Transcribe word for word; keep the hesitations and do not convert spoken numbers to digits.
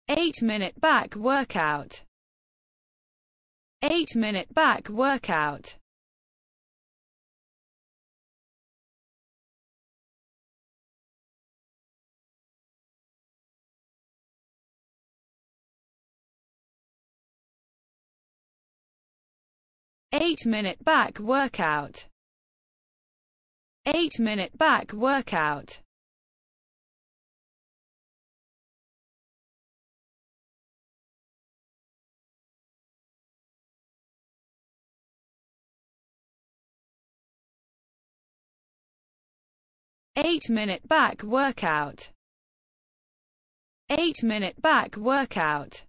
eight minute back workout, eight minute back workout, eight minute back workout, eight minute back workout, eight minute back workout, eight minute back workout.